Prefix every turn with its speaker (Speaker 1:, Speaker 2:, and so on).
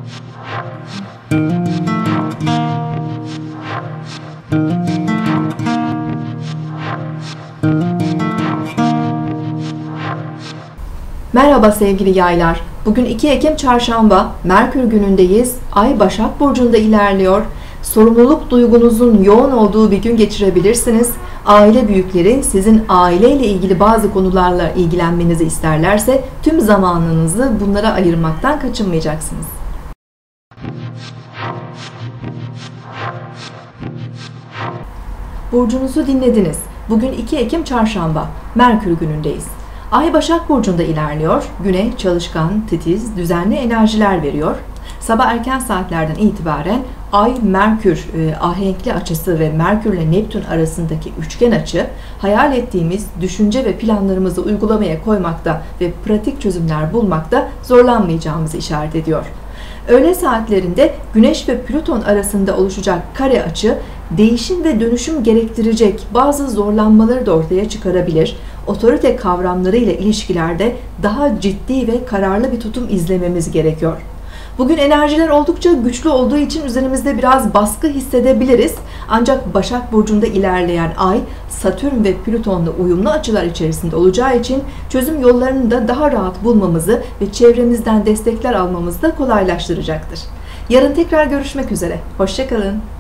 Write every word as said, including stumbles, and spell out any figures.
Speaker 1: Merhaba sevgili yaylar. Bugün iki Ekim Çarşamba, Merkür günündeyiz. Ay Başak Burcu'nda ilerliyor. Sorumluluk duygunuzun yoğun olduğu bir gün geçirebilirsiniz. Aile büyükleri sizin aileyle ilgili bazı konularla ilgilenmenizi isterlerse tüm zamanınızı bunlara ayırmaktan kaçınmayacaksınız. Burcunuzu dinlediniz. Bugün iki Ekim Çarşamba, Merkür günündeyiz. Ay Başak Burcu'nda ilerliyor. Güne çalışkan, titiz, düzenli enerjiler veriyor. Sabah erken saatlerden itibaren Ay Merkür e, ahenkli açısı ve Merkür ile Neptün arasındaki üçgen açı hayal ettiğimiz düşünce ve planlarımızı uygulamaya koymakta ve pratik çözümler bulmakta zorlanmayacağımızı işaret ediyor. Öğle saatlerinde Güneş ve Plüton arasında oluşacak kare açı değişim ve dönüşüm gerektirecek bazı zorlanmaları da ortaya çıkarabilir. Otorite kavramlarıyla ilişkilerde daha ciddi ve kararlı bir tutum izlememiz gerekiyor. Bugün enerjiler oldukça güçlü olduğu için üzerimizde biraz baskı hissedebiliriz. Ancak Başak Burcu'nda ilerleyen Ay, Satürn ve Plüton'la uyumlu açılar içerisinde olacağı için çözüm yollarını da daha rahat bulmamızı ve çevremizden destekler almamızı da kolaylaştıracaktır. Yarın tekrar görüşmek üzere. Hoşça kalın.